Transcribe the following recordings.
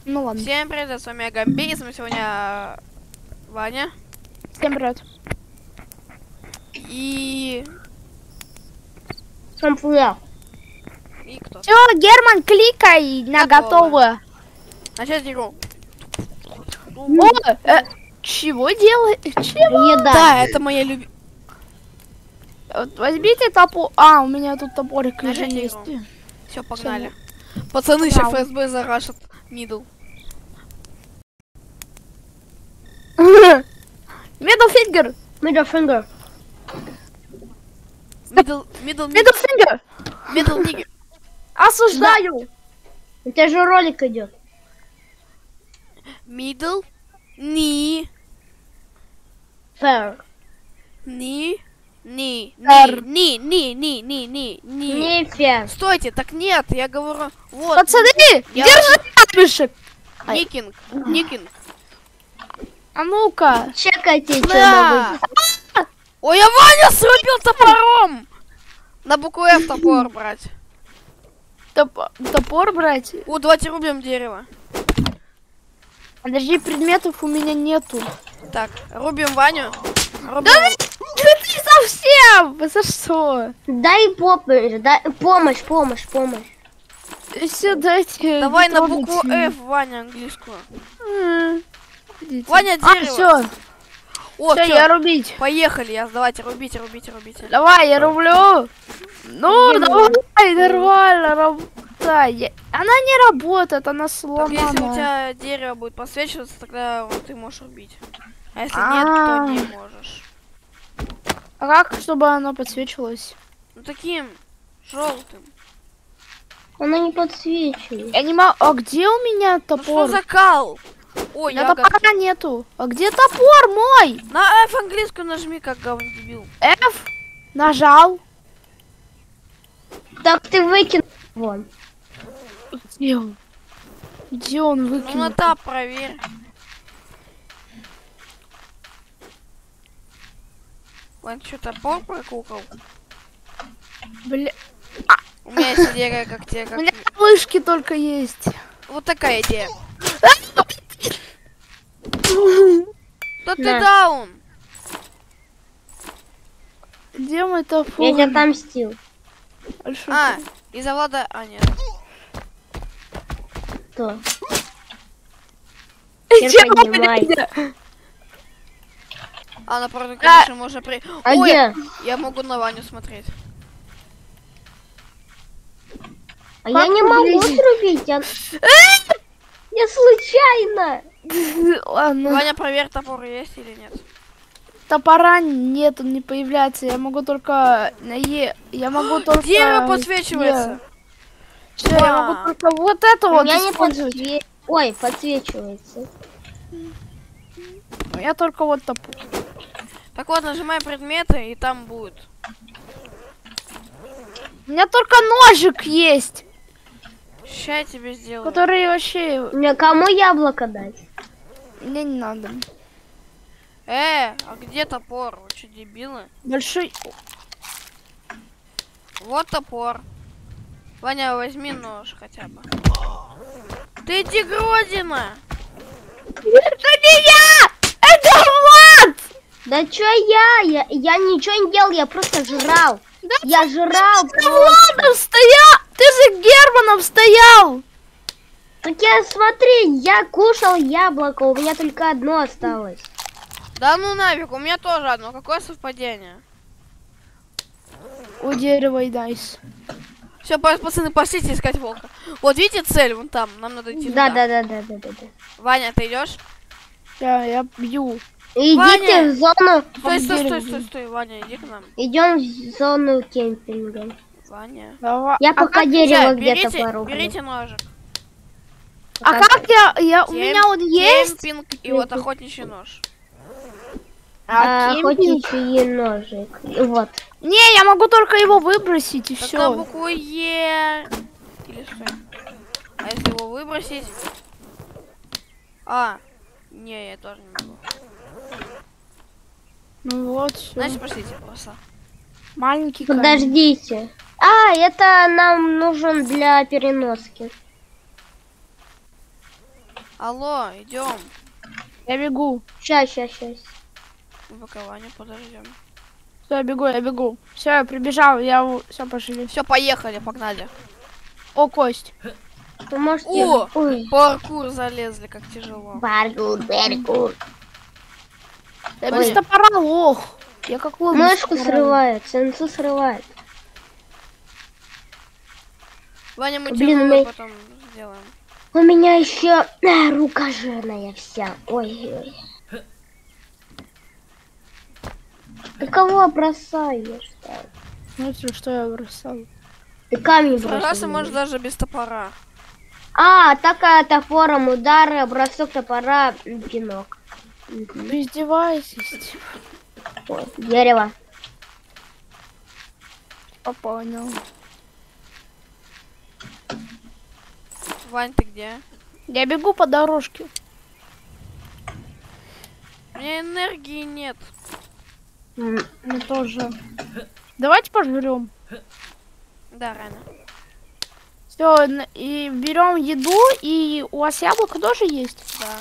Ну ладно. Всем привет, с вами Гамбей, с вами сегодня Ваня. Всем привет. И Всем привет. кто? Все, Герман, кликай на готово. Начать игру. Чего делать? Чего? Да, это моя любимая. Вот возьмите топор. А, у меня тут топорик уже Нажать есть. игру. Все, погнали. Пацаны, сейчас ФСБ зарашат мидл. Middle finger. Middle finger. Осуждаю. У тебя же ролик идет. Middle. Ни. Fair. Ни. Ни. Fair. Ни. Ни. Ни. Ни. Ни. Ни. Не fair. Стойте, так нет, я говорю. Вот. Пацаны, Я- держи камешек. Никинг. Никинг. А ну-ка. Чекайте, что Да. Ой, я Ваня срубил топором! На букву F топор брать. Топор брать? О, давайте рубим дерево. Подожди, предметов у меня нету. Так, рубим Ваню. Рубим... Да ты совсем! Вы за что? Дай помощь, помощь. Все, дайте. Давай не на букву трогайте. F, Ваня, английскую. Идите. Ваня, дерево. Все, О, все, всё, я рубить. поехали. Давайте, рубите. Давай, я рублю. Ну, давай, нормально, работай. Она не работает, она Так, сломана. если у тебя дерево будет подсвечиваться, тогда ты можешь рубить. А если нет, то не можешь. А как, чтобы она подсвечивалась? Ну, таким желтым. Она не подсвечивает. Я не могу. А где у меня Ну, топор? что за кал? У Ой, меня ягодка. топора нету. А где топор мой? На F английскую нажми, как говно дебил. F. Нажал. Так ты выкинул вон. Где он? Где он Ну, выкинул? на тап проверь. Вань, что, топор прокукал? Бля. У меня есть идея, как тебе, У как... меня вышки только есть. Вот такая идея. Да ты На. даун. Где мой топор? Я тебя отомстил. Большой А, топор. из-за Влада... А, нет. Кто? Чего, понимай. блядь? А, напротив, конечно, можно при... А Ой, где? я могу на Ваню смотреть. А я не могу срубить. Я случайно. Ладно. Ваня, проверь, топор есть или нет. Топора нет, он не появляется. Я могу только на Е. Я могу только. Дерево подсвечивается. Все, я могу только вот это У вот меня не использовать. подсвечивается. Ой, подсвечивается. Я только вот топор. Так вот, нажимай предметы, и там будет. У меня только ножик есть, Ща я тебе сделаю. который вообще Мне кому яблоко дать? мне не надо. А где топор? Вы что, дебилы? Большой. Вот топор. Ваня, возьми нож хотя бы. Ты тигродина! Это не я! Это Влад! Да чё я ничего не делал, я просто жрал. Да Я жрал ты за просто. Владом стоял! Ты за Германом стоял! Так я смотри, я кушал яблоко, у меня только одно осталось. Да ну нафиг, у меня тоже одно. Какое совпадение? У дерева и дайс. Все, пацаны, пошлите искать волка. Вот видите цель вон там, нам надо идти Да. туда. Ваня, ты идешь? Я бью. Идите Ваня! в зону. Стой, Ваня, иди к нам. Идем в зону кемпинга. Ваня. Давай. Я пока как, дерево Всё, где-то порублю. берите ножик. а как у меня вот есть? Кемпинг и вот охотничий нож. Кемпинг? Охотничий ножик. И вот. Не, я могу только его выбросить и Так на все. букву Е. Или что? А если его выбросить? А. Не, я тоже не могу. Ну вот, всё. Значит, пошлите просто. Маленький камень. Подождите. А, это нам нужен для переноски. Алло, идем. Я бегу. Сейчас. Выкование, подождем. Все, я бегу. Все, я прибежал, все, пошли. Все, поехали, погнали. О, кость. Вы можете... О! Ой. Паркур залезли, как тяжело. Паркур. Я без топора лох. Я как лох. без Мышку топора. срывает, сенсу срывает. Ваня, мы Блин, тебе мы- потом сделаем. У меня еще рука жирная вся. Ой. Ты кого бросаешь-то? Смотри, что я бросал. Ты камень Сражаться можешь бросаешь. даже без топора. А, атака топором, удары, бросок топора, пинок. Вы издеваетесь? Ой, дерево. Понял. Вань, ты где? Я бегу по дорожке. У меня энергии нет. Мы тоже. Давайте пожрем. Да, рано. Все, и берем еду, и у вас яблоко тоже есть? Да.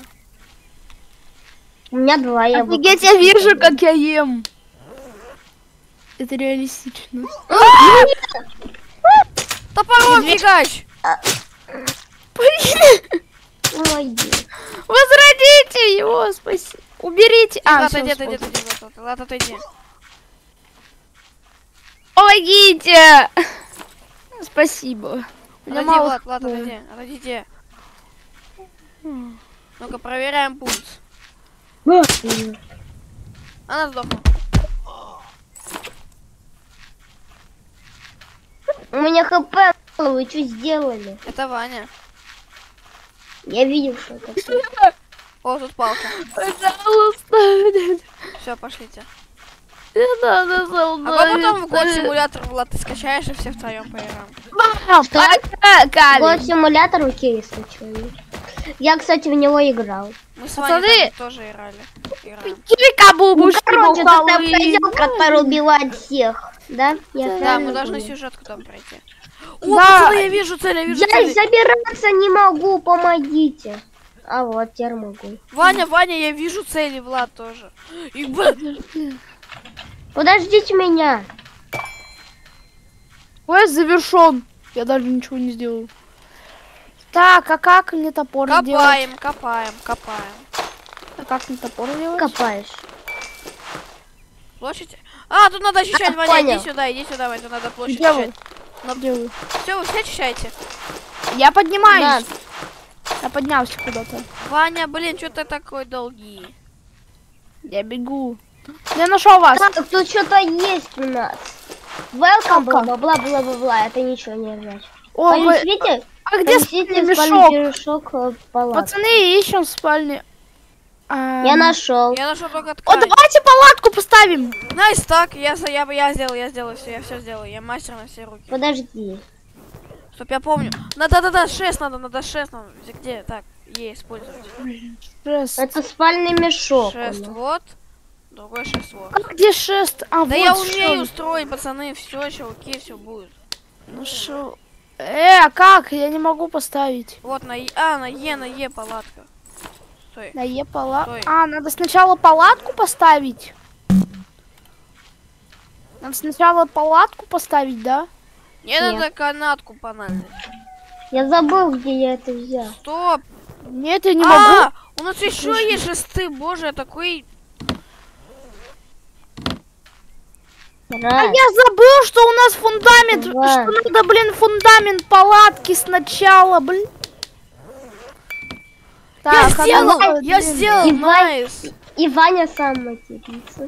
У меня 2 яблока. Офигеть, я вижу, как я ем. Это реалистично. Топором фигач! Помоги. Возродите его, спасибо. Уберите. Ладно, всё, отойди, всё. Ладно, отойди. Помогите. Спасибо. У меня Отойди, мало Влад, хп. отойдите. Ну-ка, проверяем пульс. Она сдохла. У меня хп, вы что сделали? Это Ваня. Я видел, что это. О, тут палка. Пожалуйста. Все, пошлите. Не надо со мной. А потом в год симулятор, Влад, ты скачаешь и все втроем поиграем. Мам, Что? пока, Вот симулятор у Кири скачали. Я, кстати, в него играл. Мы с Пацаны! Ваней там тоже играем. Кабубушки, Короче, это бухалые. козел, который убивает всех. Да? Я Да, правильно мы должны понял? сюжетку там пройти. О, Да. пацаны, я вижу цель, Я цель. забираться не могу, помогите. А вот, теперь могу. Ваня, я вижу цели, Влад тоже. И, Подождите меня. Квест завершен. Я даже ничего не сделал. Так, а как мне топор сделать? копаем. А как мне топор делать? Копаешь. Площадь? А, тут надо очищать, Ваня, понял. иди сюда, Ваня, тут надо площадь Где вы? очищать. Делаю. Все, вы все очищаете. Я поднимаюсь. Я поднялся куда-то. Ваня, блин, что ты такой долгий? Я бегу. Я нашел вас. Так, тут что-то есть у нас. Welcome, Кака. бла-бла-бла-бла-бла. Это ничего не значит. О, вы... Понесите, А где спальный мешок? мешок палатки. Пацаны, ищем спальный. Я нашел. Я нашел только О, ткань. давайте палатку поставим. Найс, так, я сделаю все, я все сделаю. Я мастер на все руки. Подожди. Чтоб я помню. Да, 6 надо, 6 надо. Где? Так, использовать. Шест. Это спальный мешок. 6 у нас. вот. Другой 6 вот. А где шест? А, Да вот я шо. умею устроить, пацаны, все, чуваки, все будет. Ну шо? А как? Я не могу поставить. Вот на Е палатка. Стой. На Е палатку. Стой. А, надо сначала палатку поставить. Надо сначала палатку поставить, да? Мне Нет. надо канатку понадобить. Я забыл, где я это взял. Стоп! Нет, я не могу. У нас еще есть шесты, боже, я такой... А Раз. я забыл, что у нас фундамент. Два. Что надо, блин, фундамент палатки сначала, блин. Так, а сделал, ну, я блин. сделал, И найс. И Ваня сам матерится.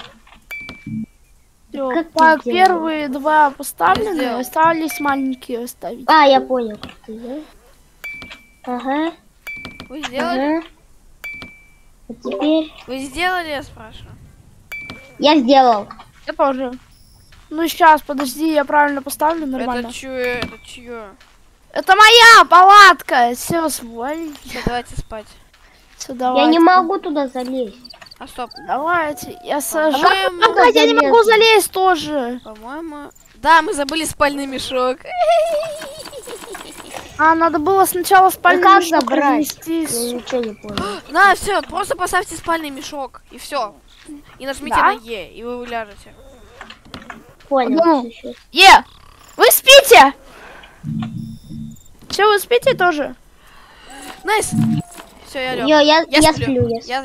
Всё, Как ты так, сделал? первые два поставлены, сделал. остались маленькие оставить. А, я понял, как ты, да? Ага, Вы сделали? ага. А теперь Вы сделали, я спрашиваю? я сделал. Я тоже. Ну сейчас, подожди, я правильно поставлю, нормально. Это чье? Это моя палатка. Все, свалите. Все, давайте спать. Все, Я давайте. не могу туда залезть. А стоп, Давайте, я сажу. По-моему- А, я не Залезу. могу залезть тоже. по-моему... Да, мы забыли спальный мешок. А, надо было сначала спальный как мешок забрать? разнести. Я ничего не понял. На, все, просто поставьте спальный мешок, и все. И нажмите Да? на Е, и вы ляжете. Понял. Ну. Всё, всё. Вы спите? Все, вы спите тоже? Найс! Все, я лег. Я сплю.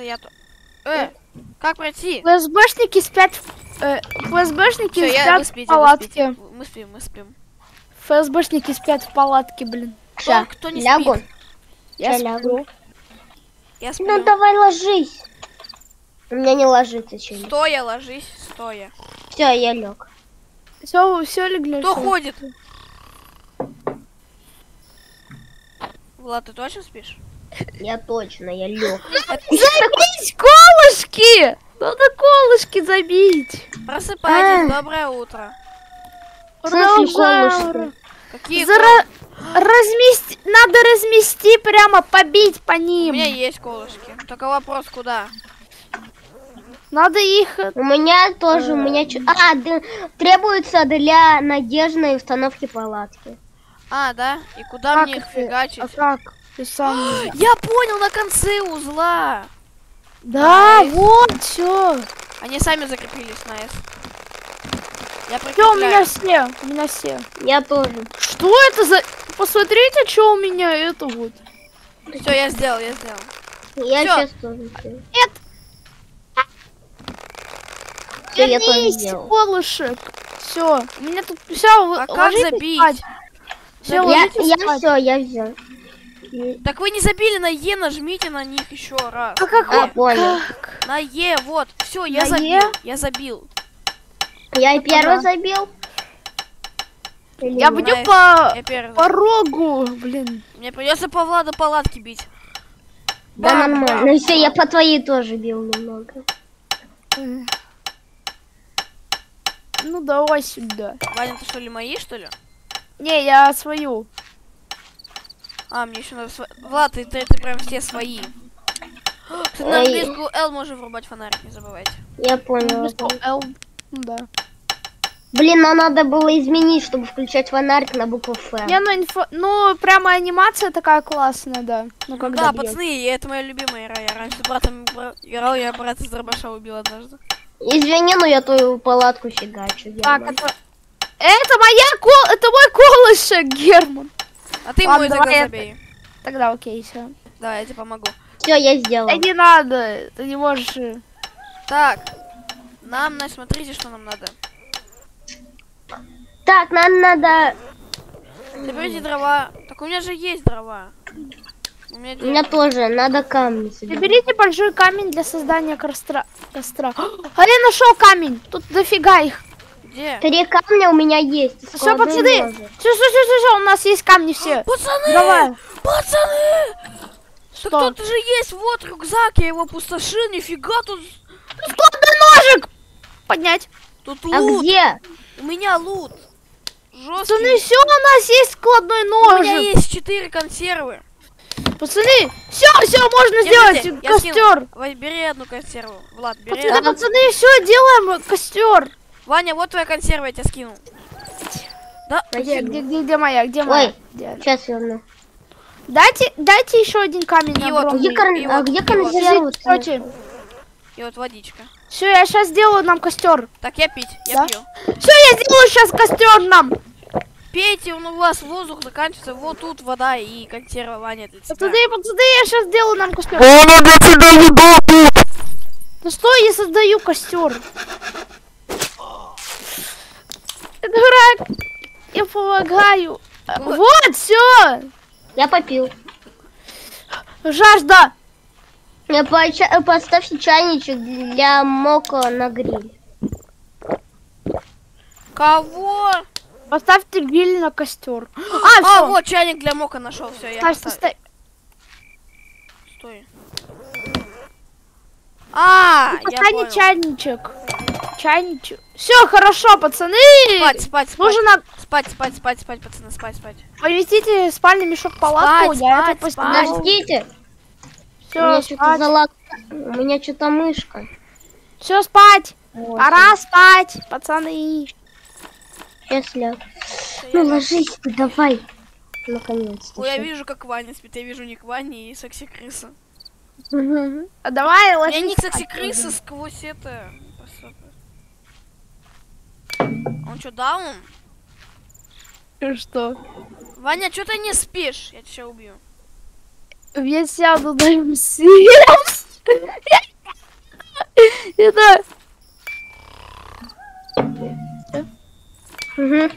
Как пройти? ФСБшники спят ФСБшники Все, спят вы в спите, палатке. Мы спим. ФСБшники спят в палатке, блин. Ща, Кто не лягу. спит? Я Ща лягу. сплю. Я сплю. Ну давай ложись. У меня не ложится что-нибудь. Стоя, ложись, стоя. Все, я лег. Все легли. Кто всё. ходит? Влад, ты точно спишь? Я точно, я лег. Забить колышки! Надо колышки забить. Просыпайтесь, доброе утро. В смысле Продолжаем. колышки? Какие Надо размести прямо, побить по У меня ним. есть колышки. Только вопрос, куда? Надо их... У меня тоже, у меня... требуется для надежной установки палатки. А, да? И куда мне их это? фигачить? А как? Ты сам... Я понял, на конце узла. Да, Найс. вот, все. Они сами закрепились, Найс. Я Все, у меня прикрепляю. все. У меня все. Я тоже. Что это за... Посмотрите, что у меня это вот. Все, я сделал. Я Всё. сейчас тоже сделаю. Всё, я тоже Вернись, сделал. колышек. Все. У меня тут все. А как забить? Все, Я ложитесь спать. все, я взял. Так вы не забили на Е, нажмите на них еще раз. А как? А, понял. На Е, вот. Все, я На забил. Е? Я забил. Я и первый да. забил. Или Я нет? бью Найс. по Я первый. порогу, блин. Мне придется по Владу палатки бить. Да, Бам, нормально. бам. Ну все, я по твоей тоже бил немного. Ну давай сюда. Ваня, ты что ли мои, что ли? Не, я свою. А, мне еще надо... Влад, ты прям все свои. Кстати, на Ой. английскую L можно врубать фонарик, не забывайте. Я понял. Л. Ну да. Блин, нам надо было изменить, чтобы включать фонарик на букву Ф. Не, ну прямо анимация такая классная, да. Ну когда Да, бьёт. пацаны, это моя любимая игра. Я раньше с братом играл, я брата из дробаша убил однажды. Извини, но я твою палатку фигачу. Так, Герман. это мой колышек, Герман. А ты Ладно, мой давай тогда я- забей. Тогда окей, все. Давай, я тебе помогу. Все, я сделал. Да не надо, ты не можешь. Так, нам, смотрите, что нам надо. Так, нам надо... Заберите дрова. Так у меня же есть дрова. У меня У меня тоже, надо камни собирать. Заберите большой камень для создания костра. А я нашел камень. Тут дофига их. Где? 3 камня у меня есть. Все, Складной пацаны. ножик. Все, у нас есть камни все. Пацаны! Давай. Пацаны! Что? Так тут же есть, вот рюкзак, я его опустошил, нифига тут... Складной ножик. Поднять. Тут А лут. где? У меня лут. Пацаны, Жесткий. все, у нас есть складной У меня ножик. есть 4 консервы. Пацаны, все, можно Держите, сделать я костер. скинул. Бери одну консерву. Влад, бери одну. Пацаны, все, делаем костер. Ваня, вот твоя консерва, я тебя скинул. Да? Где моя? Где моя? Ой, Где она? сейчас верну. Дайте еще один камень И на вот, огромный. и вот, где и вот. консервы? Держите, И вот водичка. Все, я сейчас сделаю нам костер. Так, я пить, я Да? пью. Все, я сделаю сейчас костер нам. Пейте, у вас воздух заканчивается. Вот тут вода и консерва, Ваня, для тебя. Пацаны, я сейчас сделаю нам костер. Она для тебя еда тут. Ну что, я создаю костер. Дурак, я помогаю. Ну, Вот, все. Я попил. Жажда. Поставьте чайничек для мока на гриль. Кого? Поставьте гриль на костер. А, Все. вот чайник для мока нашел. Все, я поставил. Стой. Я Поставьте понял. чайничек. Чайничек. Все, хорошо, пацаны. Спать. Нужно Спать, пацаны, спать. повезите спальный мешок в палатку. Спать, Я это спать, постираю. Подождите. У Все, меня что-то спать. У меня что-то мышка. Все, спать. Вот. Пора спать, пацаны. Сейчас ляг. Ну ложись ты, давай. Наконец-то. Ой, я вижу, как Ваня спит. Я вижу Ник Вани и секси крыса. А давай Я ложись. Ник секси крыса сквозь это. Он что, даун? Что? Ваня, что ты не спишь? Я тебя убью. Я сяду на свет. Это... Угу.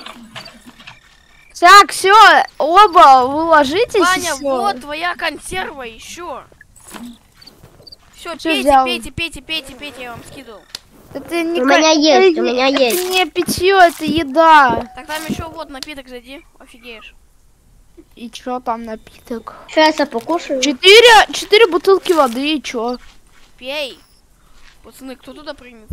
Так, все, оба, вы ложитесь. Ваня, и всё. вот твоя консерва еще. Все, Чё пейте, взял? пейте, пейте, пейте, пейте, я вам скидывал. Это не У меня есть, у это меня не- есть. Это не питье, это еда. Так там еще вот напиток, зайди, офигеешь. И чё там напиток? Сейчас я покушаю. 4 бутылки воды, и чё? Пей. Пацаны, кто туда прыгнет?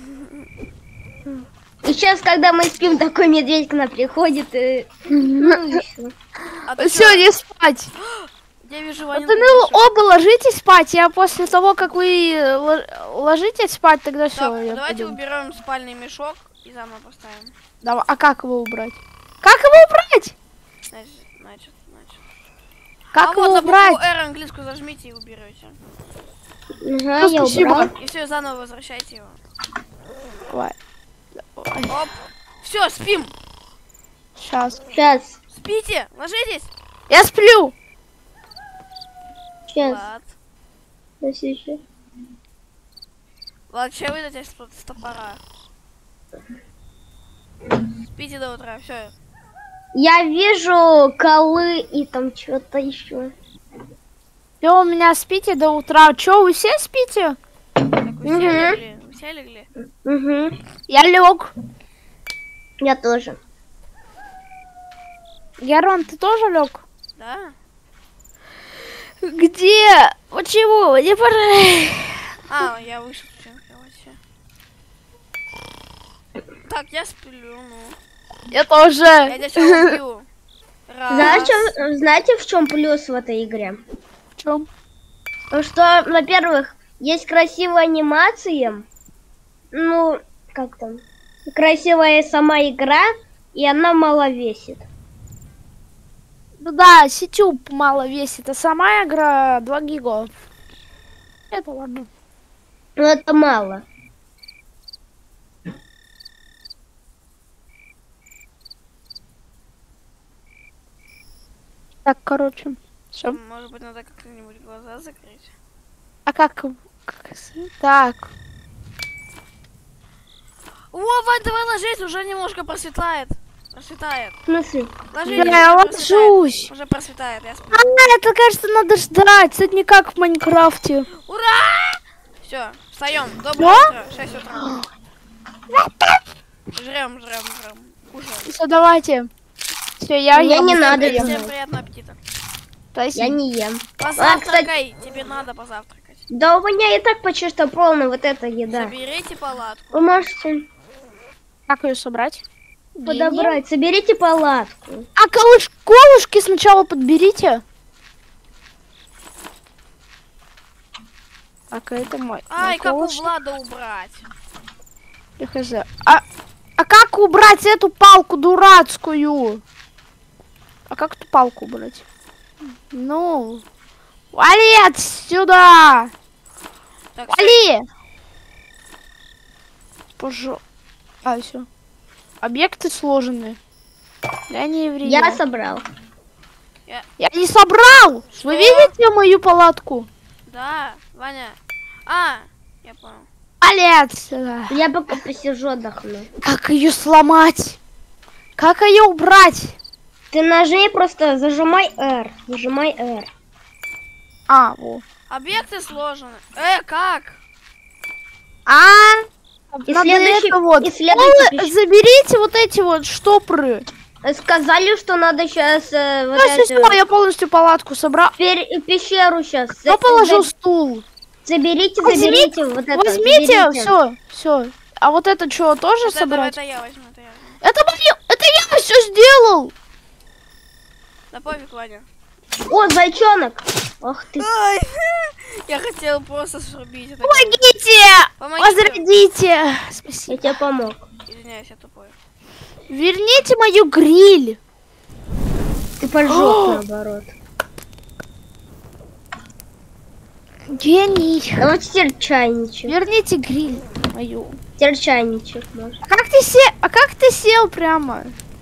И сейчас, когда мы спим, такой медведь к нам приходит и... Ну, и всё. А ты Все, чё? не спать. Я вижу Ваню. Вот, ну, оба ложитесь спать. Я после того, как вы ложитесь спать, тогда все. Давайте уберем спальный мешок и заново поставим. Давай. А как его убрать? Как его убрать? Значит. Как а его вот на букву убрать? R английскую зажмите и уберете. Ага, Ну, я спасибо. убрал. И все, заново возвращайте его. Давай. Оп. Все, спим. Сейчас. Сейчас, Спите, ложитесь. Я сплю. сейчас. Влад, Сейчас. Влад, сейчас выйдете с топора. Спите до утра, все. Я вижу колы и там что-то еще. Все, у меня спите до утра. Че, вы все спите? Так, вы все легли? Вы все легли? Угу. Я лег. Я тоже. Герман, ты тоже лег? Да? Где? Почему? Не пора. А, я вышел в кровати. Так, я сплю, ну. Я тоже. Я тебя сейчас убью. Раз. Знаете, в чем плюс в этой игре? В чем? То, что, во-первых, есть красивая анимация. Ну, как там? Красивая сама игра, и она мало весит. Ну да, Ситюб мало весит, а сама игра 2 гига. Это ладно. Но это мало. Так, короче. Все. Может быть, надо как-нибудь глаза закрыть. А как? Так. О, Вань, давай ложись, уже немножко просветлает. Просветает. В смысле? Ложись, Я уже просветает. ложусь. Уже просветает, я сплю. А, это, кажется, надо ждать. Это не как в Майнкрафте. Ура! Все, встаем. Доброе утро, 6 утра. Жрем. Кушаем. Все, давайте. Все, я Мне ем. не надо. Всем приятного аппетита. Спасибо. Я не ем. Позавтракай, тебе надо позавтракать. Да у меня и так почти что полная вот эта еда. Соберите палатку. Вы можете Как ее собрать? подобрать. Соберите палатку. А колышки сначала подберите. Так, это мой. Ай, мой как у колышек. Влада убрать? Я хз. А как убрать эту палку дурацкую? А как эту палку убрать? Ну, вали отсюда! Так, Вали! Пожалуйста. А, все. Объекты сложены. Я не еврей. Я собрал. Я не собрал! Что? Вы видите мою палатку? да, Ваня. А, я понял. Вали отсюда! Я пока посижу, отдохну. Как ее сломать? Как ее убрать? Ты нажми, просто зажимай R. Нажимай R. А, во. Объекты сложены. Как? И Надо следующий- это вот. и следующий пищ- Заберите вот эти вот штопоры. Сказали, что надо сейчас вот Всё, я полностью палатку собрал. пещеру сейчас. Кто положил стул? Заберите Возьмите, вот это. Возьмите, заберите. все. А вот это что, тоже Вот собрать? это я возьму, это я возьму. Это моё, это я все сделал. Да пофиг, Ваня. О, зайчонок. Ах ты. Ай, я хотел просто срубить это. Помогите! Помогите. Возродите! Спасибо. Я тебе помог. Извиняюсь, я тупой. Верните мою гриль. Ты поджег наоборот. Гений. Давайте теперь чайничек. Верните гриль мою. Теперь чайничек может. А как ты сел прямо?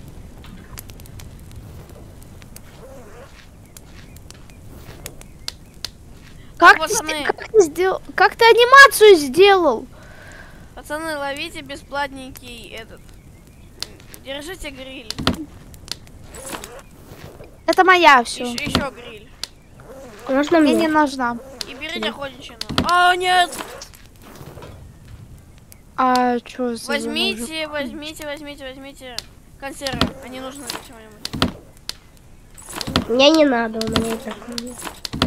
Пацаны. Как ты анимацию сделал? Пацаны, ловите бесплатненький этот. Держите гриль. Это моя все. Еще гриль. Можно Мне мне? не нужна. И берите охотничий нож. А, нет! А что за Возьмите консервы. Они нужны для чего-нибудь. Мне не надо, у меня и так нет.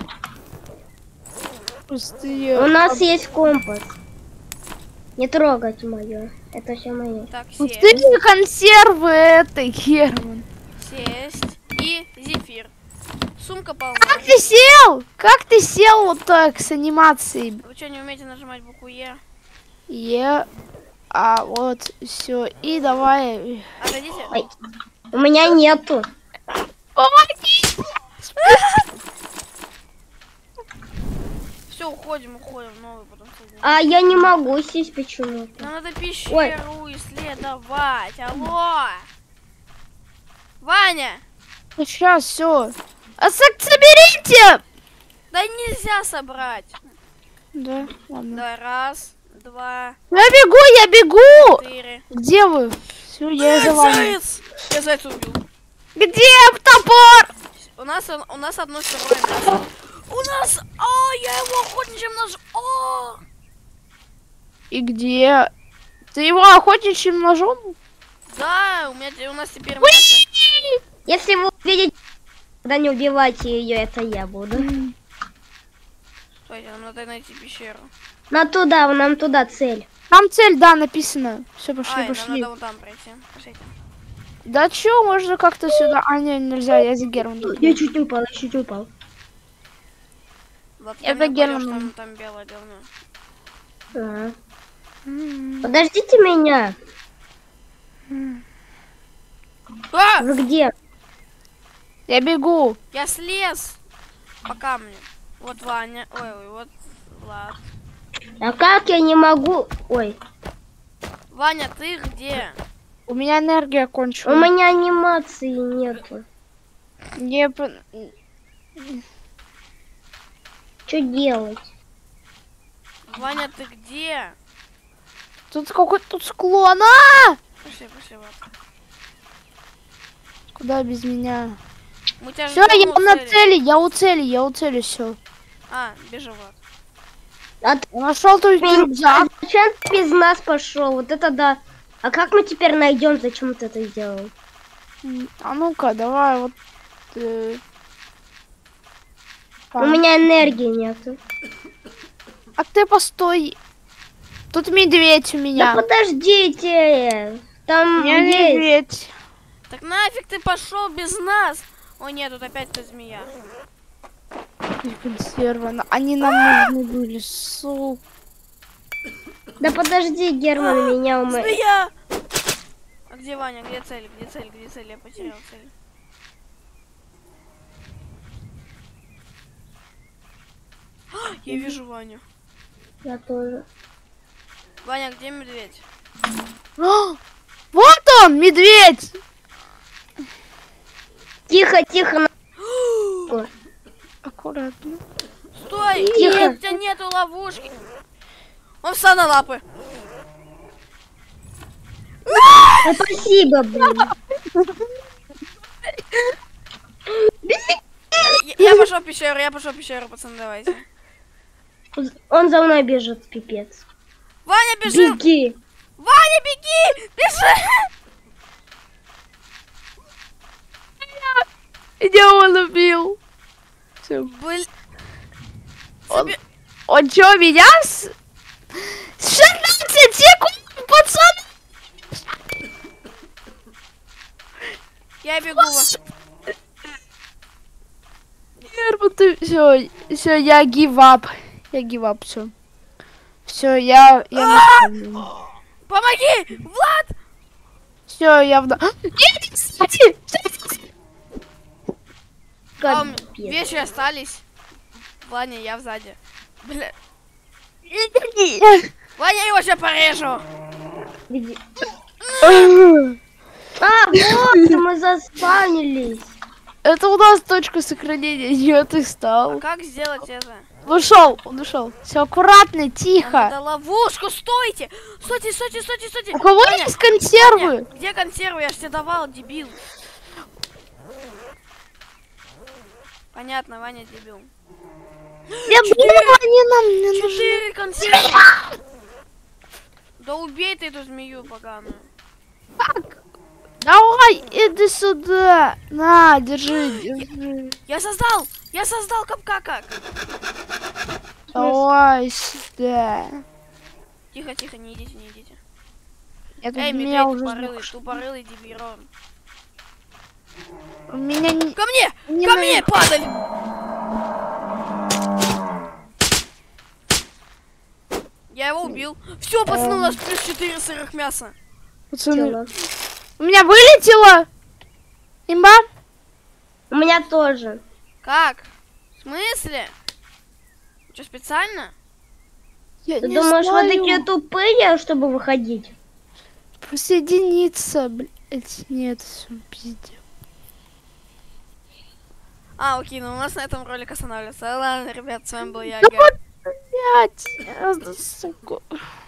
пустые? У нас есть компас. Не трогать мое. Это все мое. Так, Пустые сесть. консервы этой, Герман. Сесть. И зефир. Сумка полна. Как ты сел? Как ты сел вот так с анимацией? Вы что, не умеете нажимать букву Е? А вот все. И давай. Отойдите. Ой. У меня нету. Помоги! Все, уходим. Новый потом садим. А я не могу сесть почему-то. Нам надо пещеру исследовать. Алло! Ваня! Сейчас все. Соберите! Да нельзя собрать. Да, ладно. Давай, раз, два, Я бегу! 4. Где вы? Все, я за вами. Заяц! Я зайца убил. Где топор? У нас одно второе мясо. У нас... О, я его охотничьим ножом... О! И где? Ты его охотничьим ножом? Да, у нас теперь мясо. Если вы увидите, когда не убивайте ее, это я буду. Стойте, нам надо найти пещеру. Нам туда цель. Там цель, да, написано. Все, пошли, Ай, нам пошли. надо вон там пройти. Пошлите. Да чё, можно как-то сюда. А, не, нельзя, я за Германом. Я чуть не упал, Вот, Это я понял, Герман. что там белое говно. А. Подождите меня. А! Вы где? Я бегу. Я слез по камню. Вот Ваня. Ой, вот Влад. А как я не могу? Ой, Ваня, ты где? У меня энергия у кончилась. меня анимации нету. Не... Что делать? Ваня, ты где? Тут какой-то тут склон. Пошли, Влад. Куда без меня? Мы тебя Все, ждем я у на цели. я у цели, все. А, бежи, Влад. Нашел тут рюкзак. Зачем ты без нас пошел? Вот это да. А как мы теперь найдем, зачем ты это сделал? А ну-ка, давай вот. У меня энергии нету. А ты постой. Тут медведь у Да меня. подождите. Там У меня есть. медведь. Так нафиг ты пошел без нас? О нет, тут опять ты змея. Консервы. Они нам нужны были. Сука. Да подожди, Герман, меня умоет. Змея! А где Ваня? Где цель? Я потерял цель. Я вижу Ваню. Я тоже. Ваня, где медведь? Вот он, медведь. Тихо, тихо. Аккуратно. Стой! Тихо. Нет, у тебя нету ловушки. Он встал на лапы. Да спасибо, блин. Я пошел в пещеру, пацаны, давайте. Он за мной бежит, пипец. Ваня, бежи! Беги. Ваня, беги! Бежи! Где он убил? Всё. Блин. Он чё, меня 16 секунд, пацан! Я бегу. Герман, ты все, я give up, все. Все, я Помоги! Влад! все, я вда. Нет, кстати! Капец. Вещи остались. Ваня, я сзади. Бля. Ваня, я его сейчас порежу. Где? А, вот, мы заспавнились. Это у нас точка сохранения. Нет, ты стал. Как сделать это? Он ушел. Все аккуратно, тихо. Да ловушку, стойте! Стойте, стойте, стойте, стойте! У кого Ваня, есть консервы? Ваня, где консервы? Я ж тебе давал, дебил. Понятно, Ваня дебил. Я думаю, они нам не нужны. 4 консервы! Да убей ты эту змею поганую. Давай, иди сюда. На, держи. Я создал капкака. Давай сюда. Тихо, тихо, не идите, не идите. Я тут Эй, меня медведь уже тупорылый дебирон. У меня не... Ко мне! Не Ко на- мне, падаль! Я его убил. Все, пацаны, у нас плюс 4 сырых мяса. Пацаны, у меня вылетело. Имба? У меня тоже. Как? В смысле? Что, специально? Я Ты не думаешь, вы знаю. такие тупые, чтобы выходить? Присоединиться, блять. Нет, всё, пиздец. А, окей, ну у нас на этом ролик останавливается. Ладно, ребят, с вами был я, Да Игорь. вот, блять. Сука.